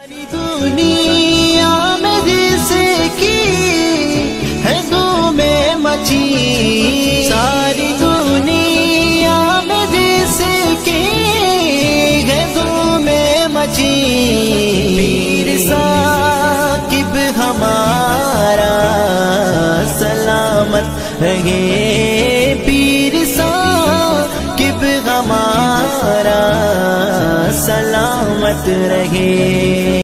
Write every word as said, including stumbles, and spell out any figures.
दुनिया में जिसकी है धूमें मची, सारी दुनिया में जिसकी है धूमें मची, पीर साकिब हमारा सलामत रहे, पीर साकिब हमारा सलामत रहे।